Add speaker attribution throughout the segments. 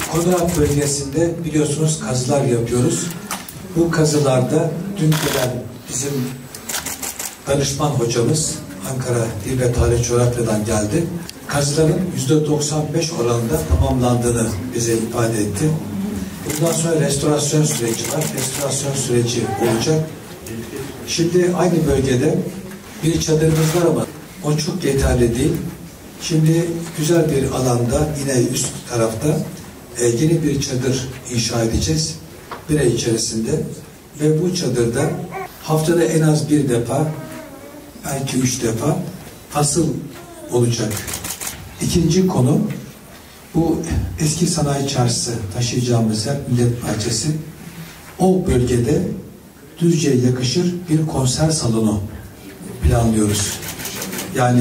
Speaker 1: Konak bölgesinde biliyorsunuz kazılar yapıyoruz. Bu kazılarda dün gelen bizim danışman hocamız Ankara Dil ve Tarih Coğrafya'dan geldi. Kazıların %95 oranında tamamlandığını bize ifade etti. Bundan sonra restorasyon süreci var. Restorasyon süreci olacak. Şimdi aynı bölgede bir çadırımız var ama o çok yeterli değil. Şimdi güzel bir alanda yine üst tarafta yeni bir çadır inşa edeceğiz. Bir ay içerisinde. Ve bu çadırda haftada en az bir defa, belki 3 defa fasıl olacak. İkinci konu, bu eski sanayi çarşısı taşıyacağımız yer Millet Bahçesi. O bölgede Düzce'ye yakışır bir konser salonu planlıyoruz. Yani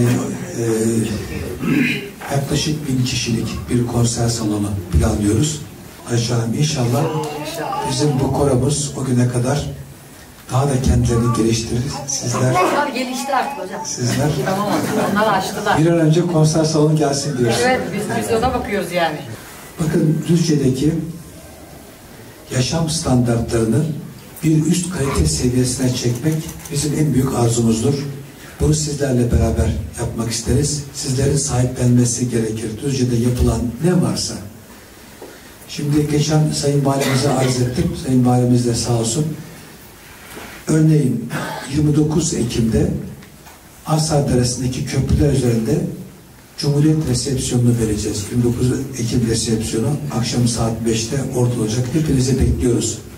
Speaker 1: yaklaşık 1000 kişilik bir konser salonu planlıyoruz. Ayşe Hanım, inşallah bizim bu koromuz o güne kadar daha da kendilerini geliştirir. Sizler
Speaker 2: gelişti artık hocam.
Speaker 1: Sizler
Speaker 2: tamam, onlar açtılar.
Speaker 1: Bir an önce konser salonu gelsin diyoruz.
Speaker 2: Evet, biz ona bakıyoruz yani.
Speaker 1: Bakın Düzce'deki yaşam standartlarını bir üst kalite seviyesine çekmek bizim en büyük arzumuzdur. Bunu sizlerle beraber yapmak isteriz. Sizlerin sahiplenmesi gerekir. Düzce'de yapılan ne varsa. Şimdi geçen Sayın Valimize arz ettim. Sayın Valimiz de sağ olsun. Örneğin 29 Ekim'de Arsar Deresi'ndeki köprüler üzerinde Cumhuriyet resepsiyonunu vereceğiz. 29 Ekim resepsiyonu akşam saat 5'te orada olacak. Hepinizi bekliyoruz.